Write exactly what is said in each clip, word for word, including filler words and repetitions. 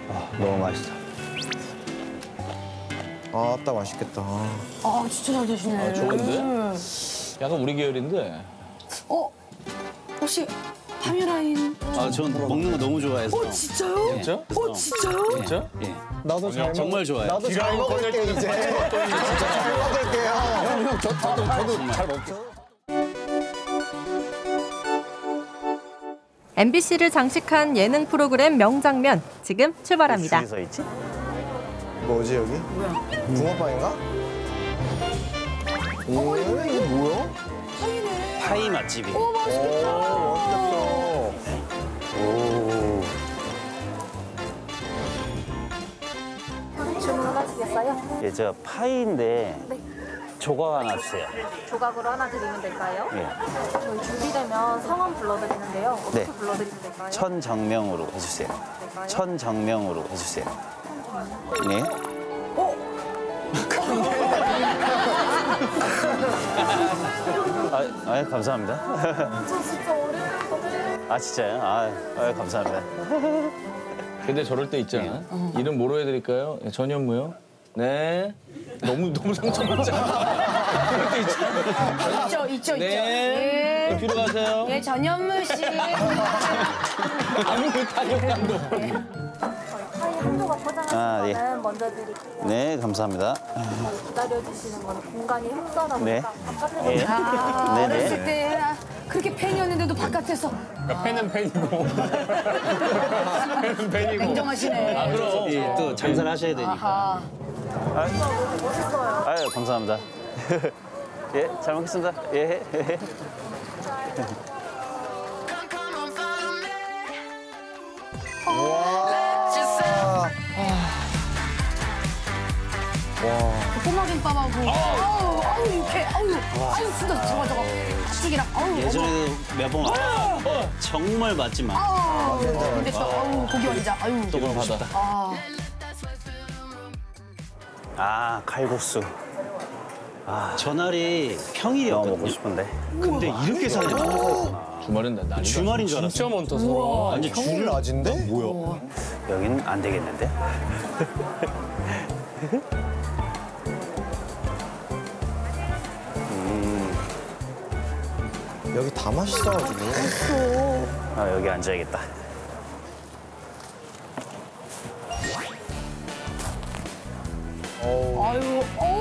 아, 너무 맛있다. 아, 딱 맛있겠다. 아, 진짜 잘 드시네. 아, 좋은데? 약간 우리 계열인데. 어? 혹시 파뮤라인? 아, 전 먹는 거 너무 좋아해서. 어, 진짜요? 진짜? 어, 진짜요? 진짜? 예. 나도 잘 정말 좋아해요. 나도 잘 먹을게 이제. 진짜 잘 먹을게요. 형, 형, 저, 저도, 저도 잘 먹죠. 엠비씨를 장식한 예능 프로그램 명장면 지금 출발합니다. 줄이 서 있지? 뭐지 여기? 뭐야? 붕어빵인가? 오, 이거 뭐야? 파이 맛집이. 오, 맛있겠다. 오, 오. 주문하시겠어요? 예, 저 파이인데 조각 하나 주세요. 조각으로 하나 드리면 될까요? 예. 저희 준비되면 성함 불러드리는데요. 어떻게 네. 불러드리면 될까요? 천정명으로 해주세요. 될까요? 천정명으로 해주세요. 네. 아, 아, 감사합니다. 저 진짜 어려운 거 아, 진짜요? 아, 아 감사합니다. 근데 저럴 때 있잖아. 이름 뭐로 해드릴까요? 예, 전현무요? 네. 너무, 너무 상처받잖아. 그럴 때 있잖아. 있죠, 있죠, 있죠. 네. 예. 뒤로 가세요. 예, 전현무 씨. 아무 타격도 안 넣어. 저희 파이 한 조각 포장하신 아, 예. 거는 먼저 드릴게요. 네, 감사합니다. 저희 기다려주시는 거는 공간이 흡사하다 네. 보니까 바깥에서 예. 아, 네네. 어렸을 때 그렇게 팬이었는데도 바깥에서 그러니까 팬은 팬이고. 팬은 팬이고. 냉정하시네. 아, 그럼. 예, 또 장사를 하셔야 되니까. 아하. 아유, 감사합니다. 예, 잘 먹겠습니다. 예. 꼬마김밥하고. 아우, 아우, 이렇게. 아우, 아우, 진짜 저거, 저거. 팥죽이랑. 아우, 어머. 예전에도 몇 번 왔어요. 정말 맛집만. 아우, 근데 또, 아우, 고기 완자. 아유. 또 그럼 받아. 아. 아, 칼국수. 아, 전날이 평일이었거든요. 먹고 싶은데. 근데 이렇게 사네. 주말엔 나 난리. 주말인 줄 알았어. 진짜 많다서. 완전 평일 줄 낮인데? 뭐야? 여긴 안 되겠는데? 여기 다 맛있어가지고. 아, 여기 앉아야겠다. 아유,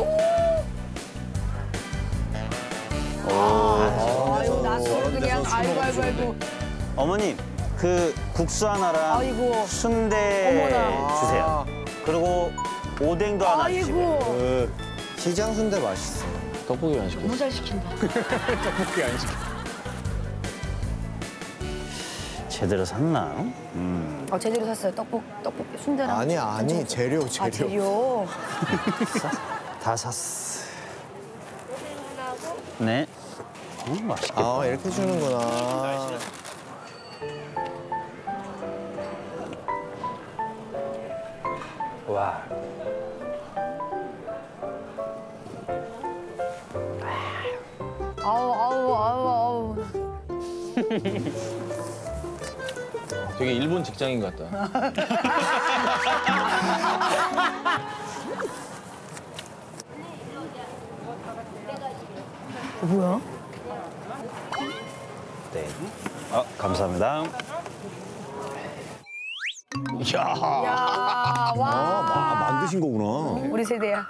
어우. 아유, 낯으로 그냥. 아이고, 아이고, 아이고. 어머님, 그 국수 하나랑 아이고. 순대 어머나. 주세요. 그리고 오뎅도 하나 주시고. 아이고. 그 시장 순대 맛있어. 떡볶이 안 시켰어. 너무 잘 시킨다. 떡볶이 안 시켰어. 제대로 샀나? 음. 어, 제대로 샀어요. 떡볶, 떡볶이, 순대랑. 아니 아니 재료 재료. 아, 재료. 다 샀어. 네. 음, 맛있겠다. 아 이렇게 주는구나. 와. 아우, 아우, 아우, 아우. 되게 일본 직장인 같다. 어, 뭐야? 네. 아, 감사합니다. 이야. 야, 와. 아 만드신 거구나. 우리 세대야.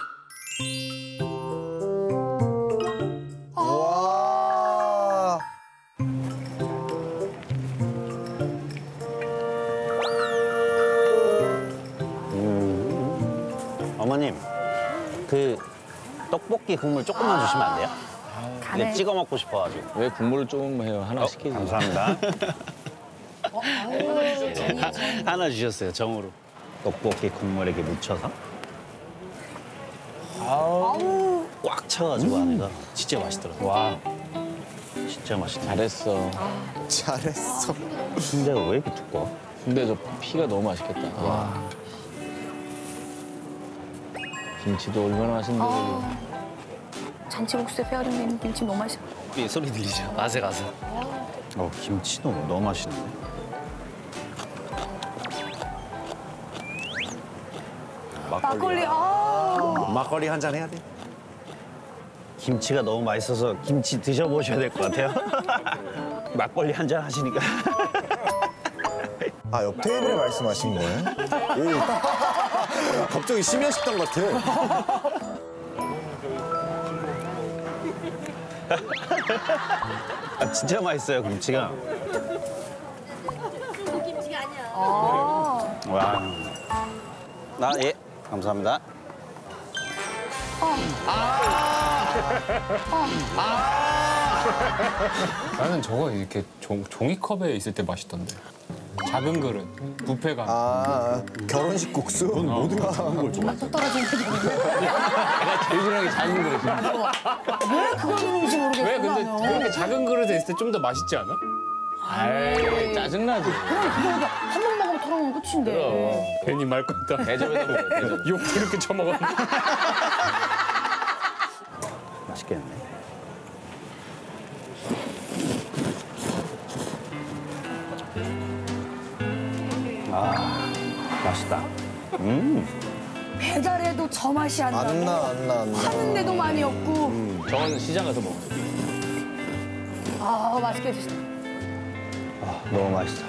와. 음. 어머님, 그 떡볶이 국물 조금만 주시면 안 돼요? 가네. 이게 찍어 먹고 싶어가지고. 왜 국물을 좀 해요? 하나 시키지. 감사합니다. 하나 주셨어요, 정으로. 떡볶이 국물에 이렇게 묻혀서. 아우. 꽉 차가지고 안에가 진짜 맛있더라고요. 와, 진짜 맛있다. 잘했어. 잘했어. 순대가 왜 이렇게 두꺼워? 근데 저 피가 너무 맛있겠다. 와. 김치도 얼마나 맛있는데. 아. 잔치국수에 페어링 되는 김치 너무 맛있어. 이 소리 들리죠? 아삭아삭. 어, 김치도 너무 맛있는데? 막걸리. 아. 막걸리 한 잔 해야 돼. 김치가 너무 맛있어서 김치 드셔보셔야 될 것 같아요. 막걸리 한 잔 하시니까. 아, 옆 테이블에 말씀하신 거예요? 오. 갑자기 심야식당 같아. 아, 진짜 맛있어요, 김치가. 아. 와. 아, 예. 감사합니다. 나는 저거 이렇게 종, 종이컵에 있을 때 맛있던데. 작은 그릇, 뷔페 가면. 아, 결혼식 국수? 넌 모든 걸 작은 걸 좋아해. 또 떨어지는 게 내가 제일 좋아하는 게 작은 그릇이야. 왜 그걸 누르는지 모르겠어. 왜 근데 나는. 그렇게 작은 그릇에 있을 때 좀 더 맛있지 않아? 에이, 짜증나지. 한 번 먹으면 털어놓으면 끝인데. 괜히 말 건다. 대접에다 먹어요, 대접. 욕 이렇게 처먹었는데. 맛있겠네. 아, 맛있다. 배달해도 저 맛이 안 나고. 안 나, 안 나, 안 나. 하는데도 많이 없고. 저건 시장 가서 먹어. 아, 맛있게 드시네. 아, 너무 맛있다.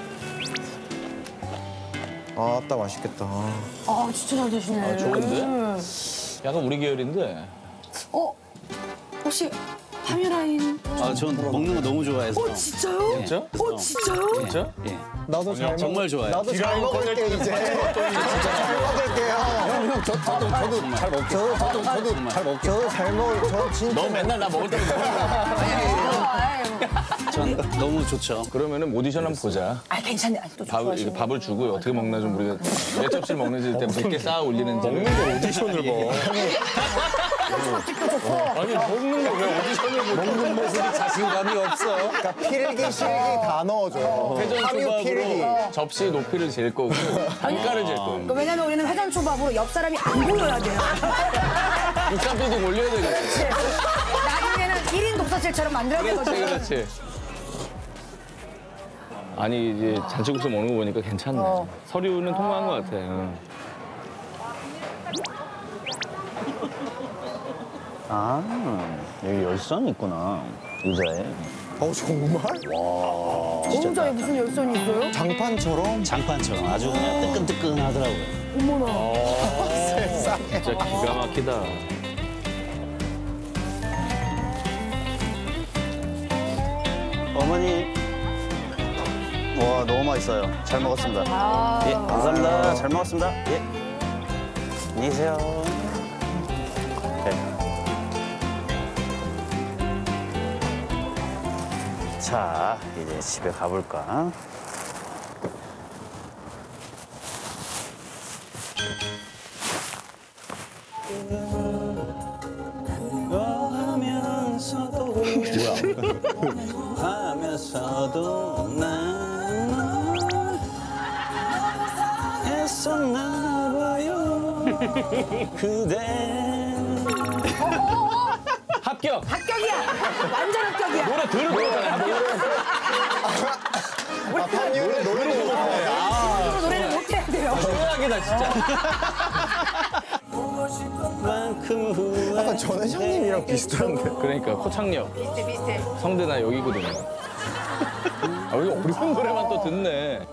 아, 따 맛있겠다. 아, 진짜 잘 드시네. 좋은데? 약간 우리 계열인데. 어? 혹시 파뮤라인? 아, 전 먹는 거 너무 좋아해서. 어, 진짜요? 진짜? 어, 진짜요? 진짜? 예. 나도 잘 정말 먹- 좋아해요. 나도 잘 먹을게, 이제. 잘 먹을게요. 형, 형, 저, 저도, 저도 잘 먹게. 저도, 저도, 저도 잘 먹게. 저도 잘 먹을, 저 진짜. 너 맨날 나 먹을 때마다 먹어. 전 너무 좋죠. 그러면은 오디션 한번 보자. 아, 괜찮네. 아, 또 밥을, 이렇게 밥을 주고 어떻게 먹나 좀 우리가 몇 접시를 먹는지 몇 개 쌓아 올리는지. 먹는 걸 오디션을 봐. 아니 먹는 거 왜 오디션을 못 먹는 모습이 자신감이 없어. 그러니까 필기, 실기 다 넣어줘. 회전 파뮤 필기. 초밥으로 접시 높이를 잴 거고 단가를 잴 거고. 왜냐면 우리는 회전초밥으로 옆 사람이 안 보여야 돼요. 육삼 빌딩 올려야 되겠지. 나중에는 일 인 독서실처럼 만들어야 그렇지, 되거든. 그렇지. 아니 이제 잔치국수 먹는 거 보니까 괜찮네. 어. 서류는 통과한 것 같아. 응. 아, 여기 열선이 있구나. 의자에. 어, 정말? 공자에 무슨 열선이 있어요? 장판처럼? 장판처럼 아주 그냥 뜨끈뜨끈하더라고요. 어머나. 진짜 기가 막히다. 어머니. 와, 너무 맛있어요. 잘 먹었습니다. 아. 예, 감사합니다. 잘 먹었습니다. 예. 안녕히 계세요. 네. 자, 이제 집에 가볼까? 하면서도 뭐야? 하면서도 난 애썼나 봐요. 그대. 합격! 합격이야. 완전 합격이야. 노래 들은 거잖아. 아, 파뮤는 노래를 못해. 앞으로 노래를 못해야 돼요. 최악이다 진짜. 만큼 후회. 약간 저는 형님이랑 비슷한데. 그러니까 코창력. 비슷해, 비슷해. 성대나 여기거든요. 아, 우리 어려운 노래만 또 듣네.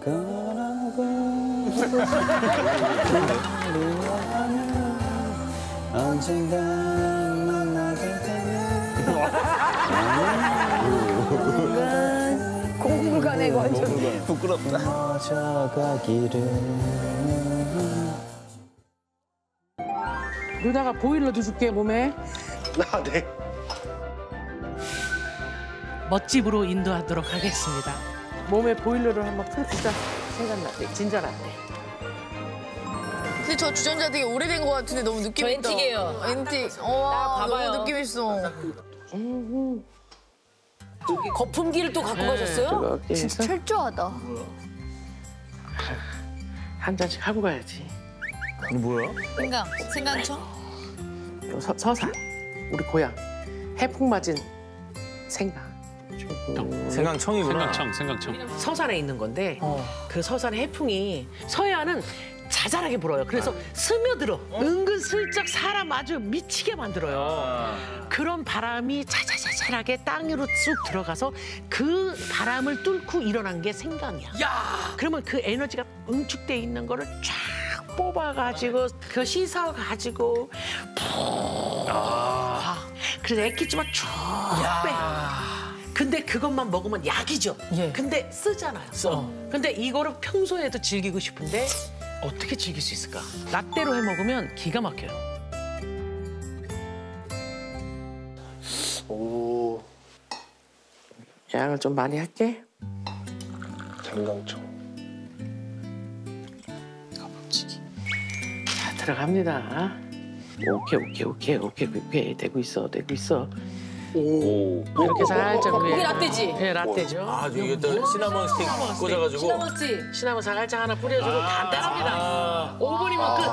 언젠가 만나게 되면 공물간에 이거 완전. 부끄럽다. 꺼져가기를. 누나가 보일러도 줄게 몸에. 아, 네. 멋집으로 인도하도록 하겠습니다. 몸에 보일러를 한번 틀읍시다. 생각나게 진전할 때. 근데 저 주전자 되게 오래된 것 같은데 너무 느낌 저 있다. 앤틱이에요. 앤틱. 와, 봐봐요. 너무 느낌 있어. 거품기를 또 갖고 가셨어요? 진짜 철저하다. 한 잔씩 하고 가야지. 생강, 생강청? 요 서, 서산 우리 고향 해풍 맞은 생강. 생강청이구나. 생강청, 생강청. 서산에 있는 건데 그 서산의 해풍이 서해안은 자잘하게 불어요. 그래서 스며들어. 은근슬쩍 사람 아주 미치게 만들어요. 그런 바람이 자자자잘하게 땅으로 쑥 들어가서 그 바람을 뚫고 일어난 게 생강이야. 야. 그러면 그 에너지가 응축돼 있는 거를 쫙 뽑아가지고 그 씻어가지고 푹. 아. 그래서 액기지만 쭉 빼. 근데 그것만 먹으면 약이죠. 예. 근데 쓰잖아요. 써. 근데 이거를 평소에도 즐기고 싶은데 어떻게 즐길 수 있을까? 라떼로 해 먹으면 기가 막혀요. 오. 양을 좀 많이 할게. 장강청. 가방치기. 자, 들어갑니다. 오케이, 오케이, 오케이, 오케이, 오케이. 되고 있어, 되고 있어. 오. 이렇게 살짝 위에. 이게 라떼지? 예, 라떼죠. 아, 이게 또 시나몬 스틱 꽂아가지고. 시나몬스틱. 시나몬 살짝 하나 뿌려주고 간단합니다. 아. 오 분이면 끝.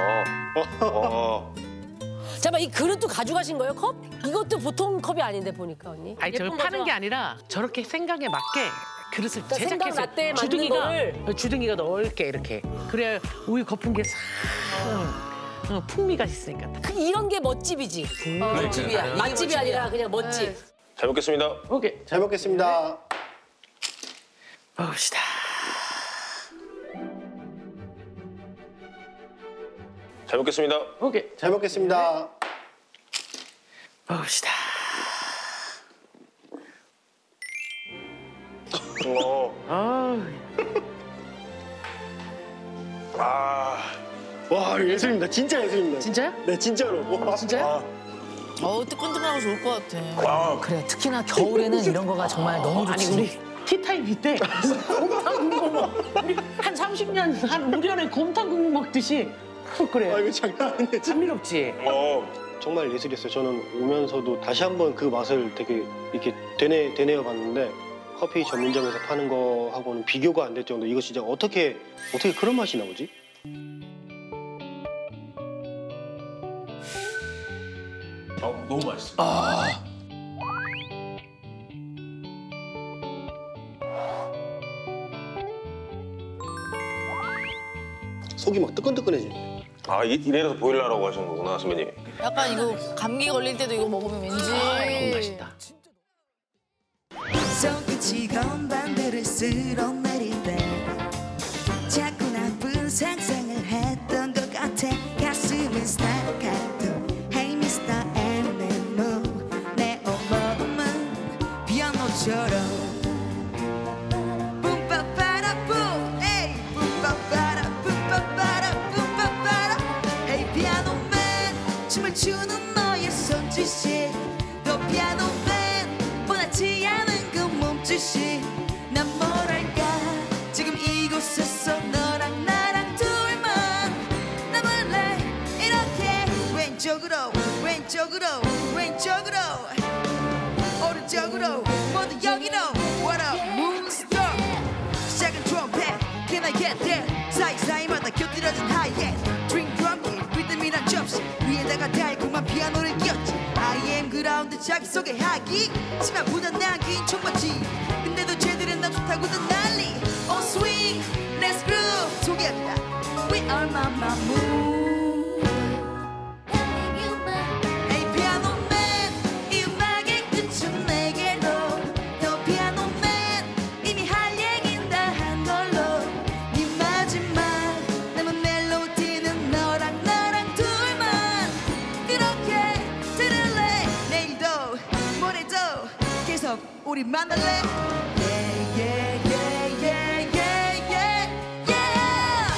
어. 잠깐만, 이 그릇도 가져가신 거예요, 컵? 이것도 보통 컵이 아닌데 보니까 언니. 아니, 저걸 예쁜 파는 거죠? 게 아니라 저렇게 생강에 맞게 그릇을 그러니까 생강 제작해서 라떼에 맞는 주둥이가 거를. 주둥이가 넓게 이렇게 그래야 우유 거품기에 싹 어, 풍미가 있으니까. 그 이런 게 멋집이지. 어, 맛집이야. 이게 맛집이 멋집이야. 아니라 그냥 멋집. 잘 먹겠습니다. 오케이, 잘 먹겠습니다. 먹읍시다. 잘 먹겠습니다. 오케이, 잘 먹겠습니다. 먹읍시다. 어. 아, 아. 와, 예술입니다. 진짜 예술입니다. 진짜요? 네, 진짜로. 와, 진짜요? 어우, 뜨끈뜨끈하고 좋을 것 같아. 그래, 특히나 겨울에는 이런 거가 정말 너무 아니 좋지. 우리 티타임 때 곰탕 국물 먹 우리 한 삼십 년 한 오 년에 곰탕 국물 먹듯이 그래. 아, 이거 장난 아니네. 흥미롭지. 어. 정말 예술이었어요. 저는 오면서도 다시 한번 그 맛을 되게 이렇게 되뇌, 되뇌어 봤는데 커피 전문점에서 파는 거하고는 비교가 안 될 정도. 이거 진짜 어떻게 어떻게 그런 맛이 나오지? 어, 너무 맛있어. 속이 막 뜨끈뜨끈해지네. 아, 이- 이래서 보일러라고 하시는 거구나, 선배님이. 약간 이거 감기 걸릴 때도 이거 먹으면 왠지. 너무 맛있다. 손끝이 건반들을 쓸어내릴 때 자꾸 나쁜 상상을 했던 것 같아. 가슴이 스타카토 Hey Mister Animal 내 온몸은 피아노처럼 뿜빠빠라뿜 에이 뿜빠빠라 뿜빠빠라 뿜빠빠라 Hey 피아노맨 춤을 추는 너의 손짓이 또 피아노맨 뻔하지 않은 그 몸짓이 난 뭐랄까 지금 이곳에서 너랑 나랑 둘만 남을래 이렇게 왼쪽으로 왼쪽으로 왼쪽으로 오른쪽으로 모두 여기로 What up moonstar 시작은 트럼펫 Can I get that 사이사이마다 곁들여진 하이햇 Drink drum hit 리듬이란 접시 위에다가 달콤한 피아노를 끼웠지 I am 그라운드 자기 소개하기 치마보다 나긴 촉받지 근데도 쟤들은 나 좋다고도 난리 Oh sweet let's groove 소개합니다 We are mama moon Hey 피아노맨 이 음악의 끝은 내게로 더 피아노맨 이미 할 얘긴 다 한 걸로 네 마지막 남은 멜로디는 너랑 나랑 둘만 그렇게 들을래 내일도 모레도 계속 우리 만날래 Yeah yeah yeah yeah yeah yeah yeah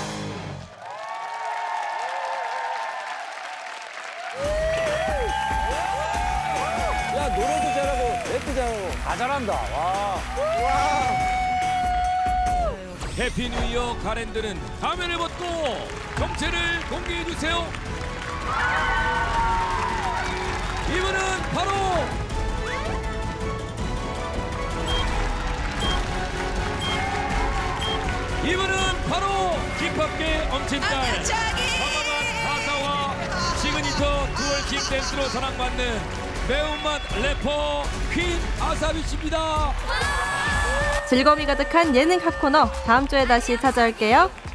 야 노래도 잘하고 랩도 잘하고 다 잘한다. 와. 해피 뉴 이어 가랜드는 가면을 벗고 정체를 공개해 주세요. 이분은 바로 이분은 바로 힙합계 엄친딸 과감한 가사와 시그니처 듀얼킥 댄스로 사랑받는 매운맛 래퍼 퀸 아사비 씨입니다. 즐거움이 가득한 예능 핫코너 다음 주에 다시 찾아올게요.